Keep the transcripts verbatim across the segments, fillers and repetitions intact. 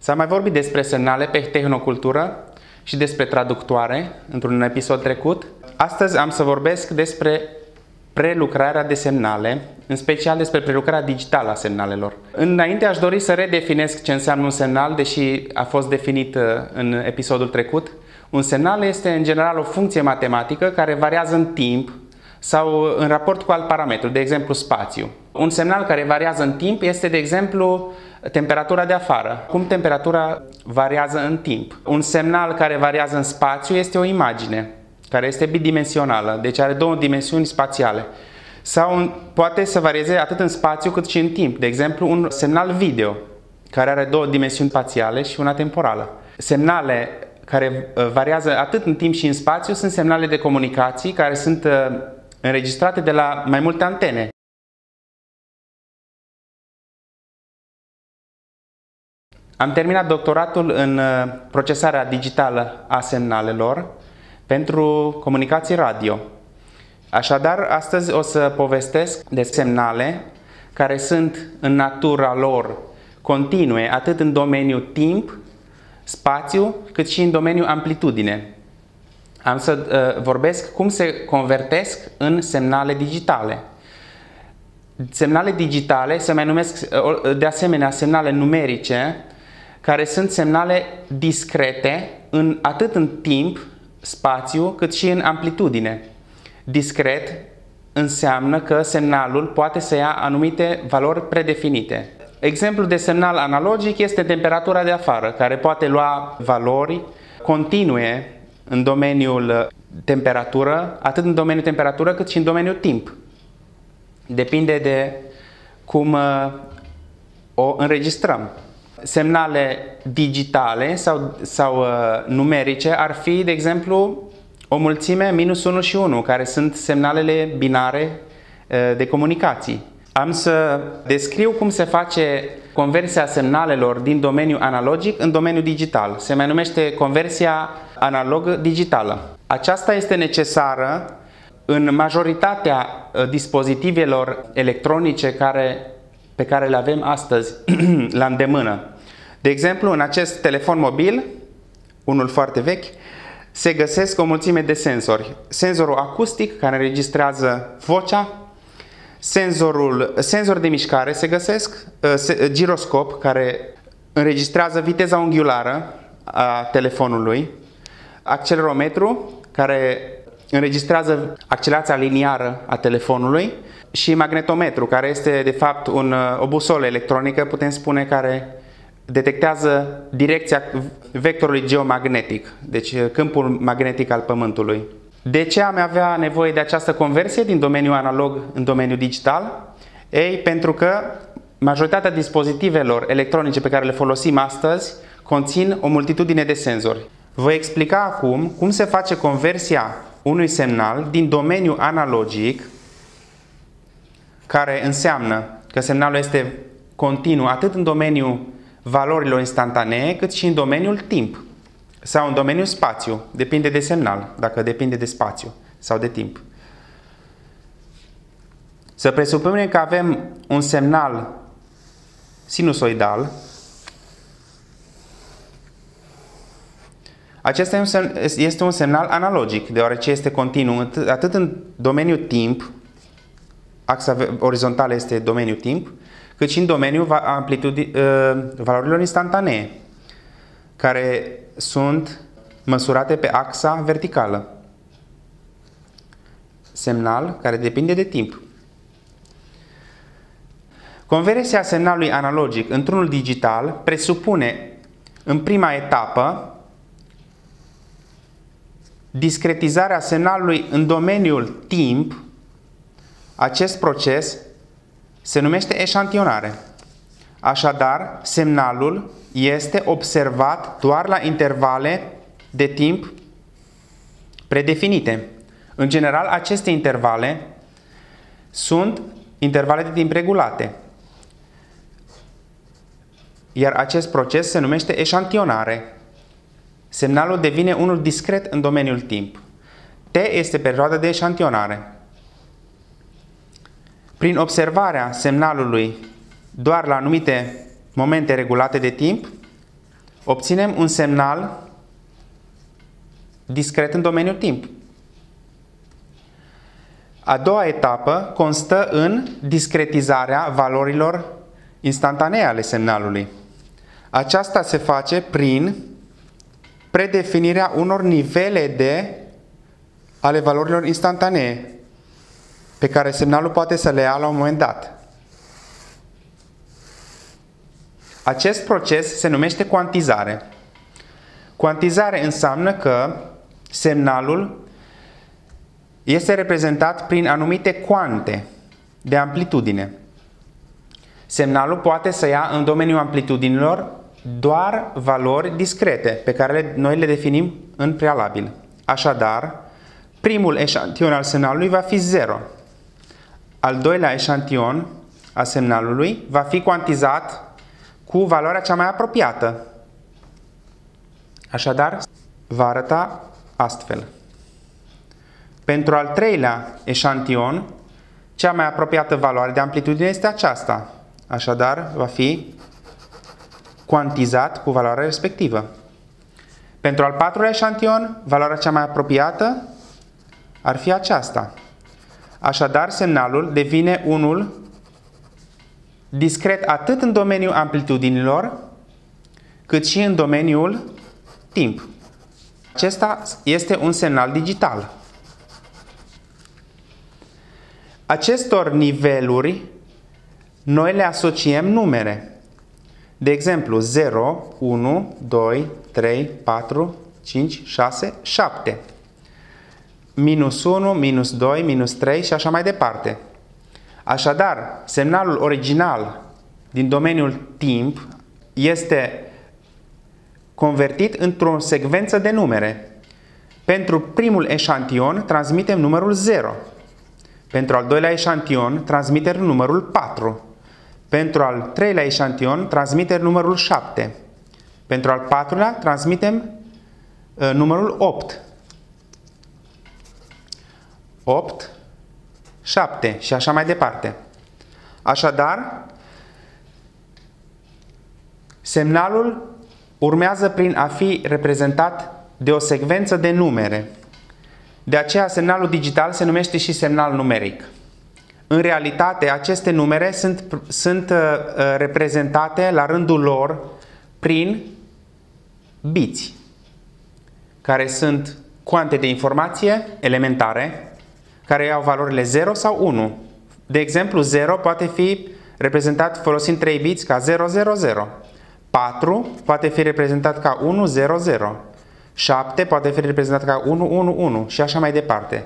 S-a mai vorbit despre semnale pe tehnocultură și despre traductoare într-un episod trecut. Astăzi am să vorbesc despre prelucrarea de semnale, în special despre prelucrarea digitală a semnalelor. Înainte aș dori să redefinesc ce înseamnă un semnal, deși a fost definit în episodul trecut. Un semnal este în general o funcție matematică care variază în timp sau în raport cu alt parametru, de exemplu spațiu. Un semnal care variază în timp este, de exemplu, temperatura de afară. Cum temperatura variază în timp. Un semnal care variază în spațiu este o imagine, care este bidimensională, deci are două dimensiuni spațiale. Sau poate să varieze atât în spațiu cât și în timp. De exemplu, un semnal video, care are două dimensiuni spațiale și una temporală. Semnale care variază atât în timp și în spațiu sunt semnale de comunicații care sunt înregistrate de la mai multe antene. Am terminat doctoratul în procesarea digitală a semnalelor pentru comunicații radio. Așadar, astăzi o să povestesc de semnale care sunt în natura lor continue, atât în domeniul timp, spațiu, cât și în domeniul amplitudine. Am să uh, vorbesc cum se convertesc în semnale digitale. Semnale digitale se mai numesc uh, de asemenea semnale numerice, care sunt semnale discrete în, atât în timp, spațiu, cât și în amplitudine. Discret înseamnă că semnalul poate să ia anumite valori predefinite. Exemplu de semnal analogic este temperatura de afară, care poate lua valori continue în domeniul temperatură, atât în domeniul temperatură cât și în domeniul timp. Depinde de cum o înregistrăm. Semnale digitale sau, sau uh, numerice ar fi, de exemplu, o mulțime minus unu și unu, care sunt semnalele binare uh, de comunicații. Am să descriu cum se face conversia semnalelor din domeniul analogic în domeniul digital. Se mai numește conversia analog-digitală. Aceasta este necesară în majoritatea uh, dispozitivelor electronice care, pe care le avem astăzi la îndemână. De exemplu, în acest telefon mobil, unul foarte vechi, se găsesc o mulțime de senzori. Senzorul acustic, care înregistrează vocea, senzorul, senzor de mișcare se găsesc, giroscop, care înregistrează viteza unghiulară a telefonului, accelerometru, care înregistrează accelerația liniară a telefonului, și magnetometru, care este de fapt un, o busolă electronică, putem spune, care detectează direcția vectorului geomagnetic, deci câmpul magnetic al Pământului. De ce am avea nevoie de această conversie din domeniul analog în domeniul digital? Ei, pentru că majoritatea dispozitivelor electronice pe care le folosim astăzi conțin o multitudine de senzori. Voi explica acum cum se face conversia unui semnal din domeniul analogic, care înseamnă că semnalul este continuu atât în domeniul valorilor instantanee, cât și în domeniul timp sau în domeniul spațiu. Depinde de semnal, dacă depinde de spațiu sau de timp. Să presupunem că avem un semnal sinusoidal. Acesta este un semnal analogic, deoarece este continuu atât în domeniul timp, axa orizontală este domeniul timp, cât și în domeniul amplitudii, valorilor instantanee, care sunt măsurate pe axa verticală. Semnal care depinde de timp. Conversia semnalului analogic într-unul digital presupune, în prima etapă, discretizarea semnalului în domeniul timp. Acest proces se numește eșantionare. Așadar, semnalul este observat doar la intervale de timp predefinite. În general, aceste intervale sunt intervale de timp regulate. Iar acest proces se numește eșantionare. Semnalul devine unul discret în domeniul timp. T este perioada de eșantionare. Prin observarea semnalului doar la anumite momente regulate de timp, obținem un semnal discret în domeniul timp. A doua etapă constă în discretizarea valorilor instantanee ale semnalului. Aceasta se face prin predefinirea unor nivele de ale valorilor instantanee pe care semnalul poate să le ia la un moment dat. Acest proces se numește cuantizare. Cuantizare înseamnă că semnalul este reprezentat prin anumite cuante de amplitudine. Semnalul poate să ia în domeniul amplitudinilor doar valori discrete, pe care noi le definim în prealabil. Așadar, primul eșantion al semnalului va fi zero. Al doilea eșantion al semnalului va fi cuantizat cu valoarea cea mai apropiată. Așadar, va arăta astfel. Pentru al treilea eșantion, cea mai apropiată valoare de amplitudine este aceasta. Așadar, va fi cuantizat cu valoarea respectivă. Pentru al patrulea eșantion, valoarea cea mai apropiată ar fi aceasta. Așadar, semnalul devine unul discret atât în domeniul amplitudinilor, cât și în domeniul timp. Acesta este un semnal digital. Acestor niveluri noi le asociem numere. De exemplu, zero, unu, doi, trei, patru, cinci, șase, șapte. Minus unu, minus doi, minus trei și așa mai departe. Așadar, semnalul original din domeniul timp este convertit într-o secvență de numere. Pentru primul eșantion transmitem numărul zero. Pentru al doilea eșantion transmitem numărul patru. Pentru al treilea eșantion transmitem numărul șapte. Pentru al patrulea transmitem uh, numărul opt. opt, șapte și așa mai departe. Așadar, semnalul urmează prin a fi reprezentat de o secvență de numere. De aceea semnalul digital se numește și semnal numeric. În realitate, aceste numere sunt, sunt uh, reprezentate la rândul lor prin biți, care sunt cuante de informație elementare, care au valorile zero sau unu. De exemplu, zero poate fi reprezentat folosind trei biți ca zero zero zero. patru poate fi reprezentat ca unu zero zero. șapte poate fi reprezentat ca unu unu unu și așa mai departe.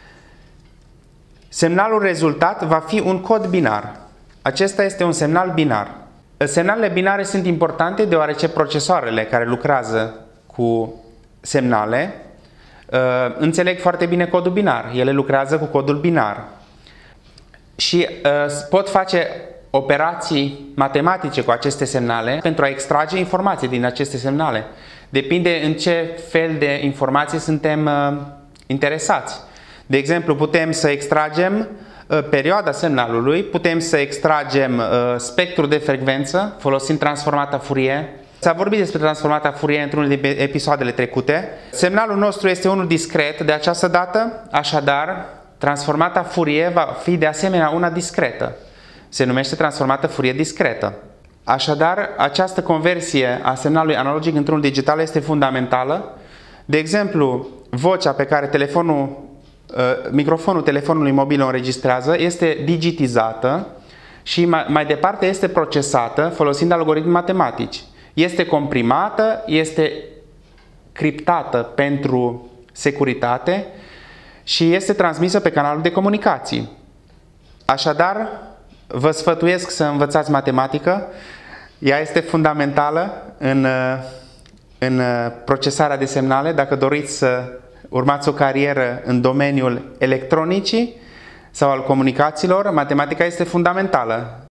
Semnalul rezultat va fi un cod binar. Acesta este un semnal binar. Semnalele binare sunt importante deoarece procesoarele care lucrează cu semnale uh, înțeleg foarte bine codul binar. Ele lucrează cu codul binar. Și uh, pot face operații matematice cu aceste semnale pentru a extrage informații din aceste semnale. Depinde în ce fel de informații suntem uh, interesați. De exemplu, putem să extragem uh, perioada semnalului, putem să extragem uh, spectrul de frecvență folosind transformata Fourier. S-a vorbit despre transformata Fourier într-unul din episoadele trecute. Semnalul nostru este unul discret de această dată, așadar transformata Fourier va fi de asemenea una discretă. Se numește transformată Fourier discretă. Așadar, această conversie a semnalului analogic într-unul digital este fundamentală. De exemplu, vocea pe care telefonul, microfonul telefonului mobil o înregistrează este digitizată și mai, mai departe este procesată folosind algoritmi matematici. Este comprimată, este criptată pentru securitate și este transmisă pe canalul de comunicații. Așadar, vă sfătuiesc să învățați matematică. Ea este fundamentală în, în procesarea de semnale. Dacă doriți să urmați o carieră în domeniul electronicii sau al comunicațiilor, matematica este fundamentală.